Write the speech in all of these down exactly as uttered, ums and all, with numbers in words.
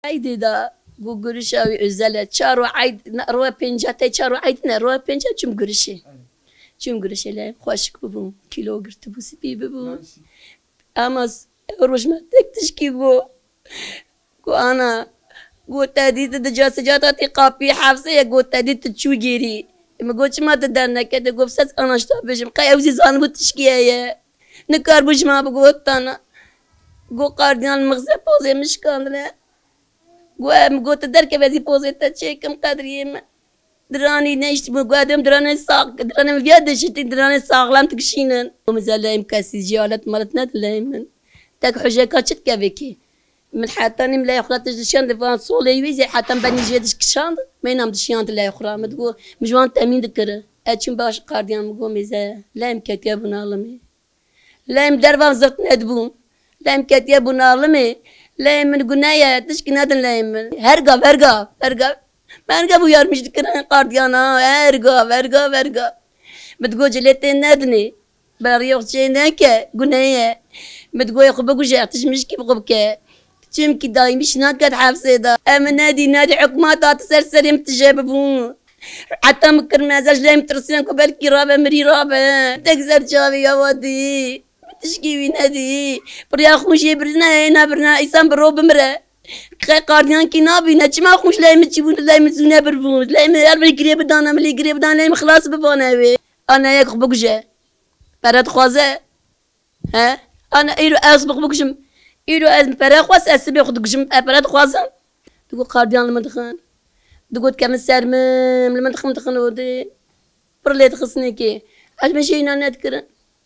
عیدی دا گو گرشاوی özele çar ve ayd roa penjate çar ve ayd ne roa penja çum gürşe çum gürşele hoşuk bu kilo girti bu sibi bu ama rojma tek tişki bu go ana go tadid de jasajatati qapi hafsa go tadid çu geri ما قلتش ما تدرنا كده قو بسات انا اشتغل بجم قاي اوزي زان قلت تشكيا نكار بوش ما بقولت انا قو قارديان المغزى بوزي مش كان لا قو ام قلت درك بزي بوزي تشيكم قادرين دراني نيشت مقادم دراني ساق دراني مفياد شتي دراني ساق لام تكشينن ومازال لا يمكاسي جيالات مالتنا دلايمن تاك حجه كاتشت كافيكي من حتى نم لا يخرج تجشان دفان صولي ويزي حتى بني جيدش كشان ما ينام دشيان لا يخرج ما تقول مجوان تأمين ذكر أتشم باش قارديان مقوم إذا لا يمكتيبون عالمي لا يم دربان زرت ندبون لا يمكتيبون عالمي لا يم من قناية تشكي نادن لا يم هرقا هرقا هرقا ما هرقا بو يار مش ذكر قارديانا هرقا هرقا هرقا بتقول جلتين نادني بريوخ جيناك قناية بتقول يخبق وجع تشمش كيف غبك تمكي دايم مش ناقد حافظة دا أما نادي نادي حكومات تسرسر يمتجابون حتى مكر ما زاج لا يمترسين قبل كي رابع مري رابع تكسر جابي يا ودي تشكي في نادي بريا خوشي برنا هنا برنا إنسان برو بمرة كي قارديان كي نابي نتش ما خوش لا يمتجيبون لا يمتزونا بربون لا يمتزونا قريب دانا ملي قريب دانا لا يمخلاص ببانا بي أنا ياك بقجة براد خوازة ها أنا إيرو أسبق بقجم يلو أزم فرا خواس أسبي خد قجم أبرد خوازن تقول قارديان المدخن تقول كم السرمم المدخن مدخن ودي برليت خصني كي أش مشينا نذكرن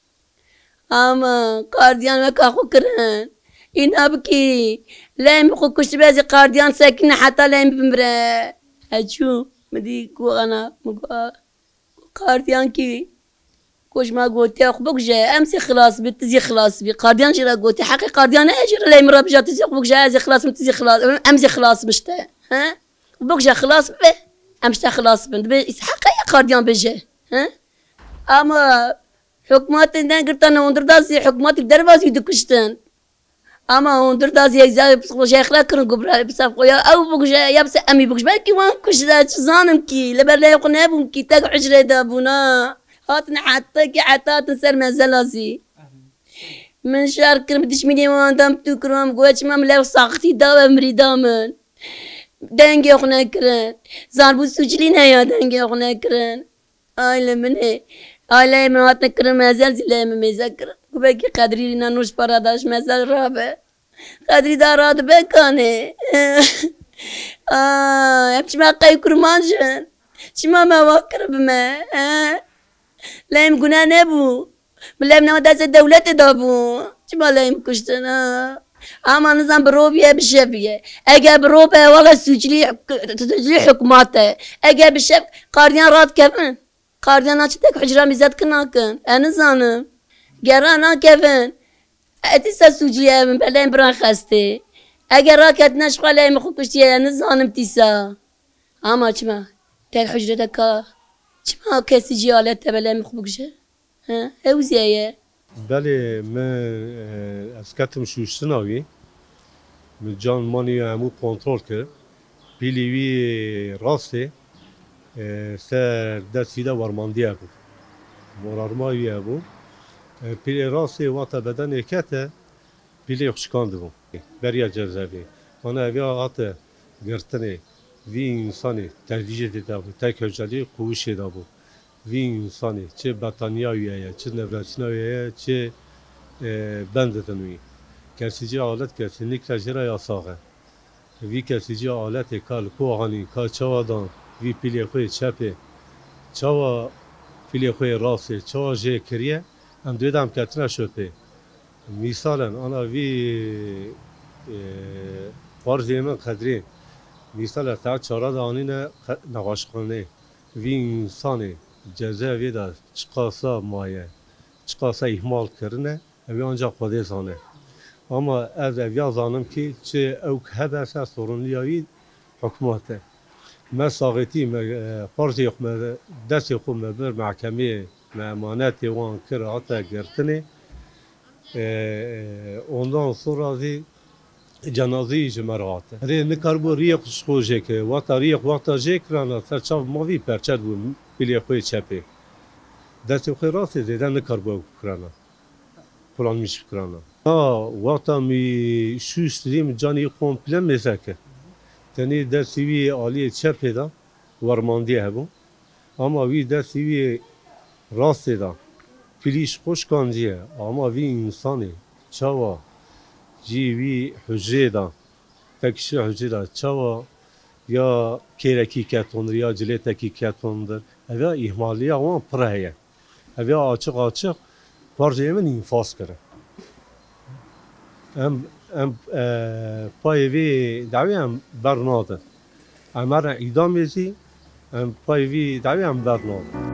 أما قارديان ما كاخو كرن إن أبكي لا يمخو كش بازي قارديان ساكنة حتى لا يمبمرا أشو مدي كو أنا مقا قارديان كي كوش ما قلت يا خبوك جاي امسي خلاص بتزي خلاص بي قارديان جرا قلت حقي قارديان اجر لا يمرا بجا تزي خبوك جاي ازي خلاص بتزي خلاص امسي خلاص بشتا ها خبوك جا خلاص به امشتا خلاص بند بس حقي قارديان بجا ها اما حكومات ندان قلت انا وندر دازي حكومات الدرباز يدكشتن اما وندر دازي زي بس جاي خلا كرن قبر بس خويا او بوك جاي يا بس امي بوك بالكي وان كش زانم كي لبر لا يقنابهم كي تاك حجره دابونا هاتنا حتى كي حتى تنسر مزلازي من شهر كرم بديش ملي وان دام تكرم قوتش ما ملاو ساقتي داوا مري دامن دنگي اخنا كرن زار بو سوجلين هيا دنگي اخنا كرن آيلا من هي آيلا من هاتنا كرم مزل زي لا مزكر كبكي قدري لنا نوش براداش مزل رابع قدري دارات بكاني آه يبش ما قاي كرمانجن شما ما وكر بما آه لا يمكن نبو ملا من وداس الدولة دابو شما لا يمكنشتنا أما نظام بروبيا بالشفية أجا بروبيا والله سجلي تجلي حكوماته أجا بالشف قارديان راد كفن قارديان أشتك حجرة ميزات كناكن أنا زانم جرانا كفن أتيسا سجلي من بلين بران خستي أجا راكت نشقة لا يمخوكشتي أنا زانم تيسا أما شما تك حجرة دكا شما كاسي جيالات تبلا مخبوكشة ها هوزيايا بله من اسكتم شوش سناوي من جان ماني همو کنترل کرد بیلیوی راسته سر دستی دا ورماندی ابو مرارمایی ابو بیلی راسته واتا بدن اکته بیلی خشکاند بو بریا جرزوی انا اوی آقات گرتنه وی انسانی تدریج دیده بود تک هجلی قوش دیده بود وی انسانی چه بطانیاییه چه نوراسیناییه چه بندتنوی کسیجی آلت کسی نیکلا جرا یا ساقه وی کسیجی آلت کال کوهانی کال چوادان وی پیلی خوی چپه چوا پیلی خوی راسته چوا جه کریه هم دویدم کتنه شده مثلا انا وی فرضی من قدری مثلا تا چهار دانین نقاش خانه وی انسانی جزا ویدا چقاسا مایه چقاسا اهمال کرنه اوی آنجا خودی زانه اما از اویا زانم که چه او که هبرسه سورونیایی حکومته ما ساقتی ما فرضی خو دستی خو بر محکمه امانت وان کرد حتی گرتنه ondan sonra جنازی جمرات ری نکربو ریق خوجه که وقت ریق وقت جکرانا سر چاو ماوی پرچد بود بلی خوی چپه دست خوی راست زیده نکربو کرانا پلان میش کرانا آه وقت می شوش دیم جانی کمپله میزکه تنی دستی وی عالی چپه دا ورماندی هبون اما وی دستی وی راست دا پلیش خوش کانجیه اما وی انسانه چاوا جی وی حجره دا تکشی حجره دا چاوا یا کیرکی کتوندر یا جلیتکی کتوندر اویا احمالی آوان پرهیه اویا آچق آچق پارجه من انفاس کرده ام ام پای وی دعوی هم برناده امر اعدام بیزی ام پای وی دعوی هم برناده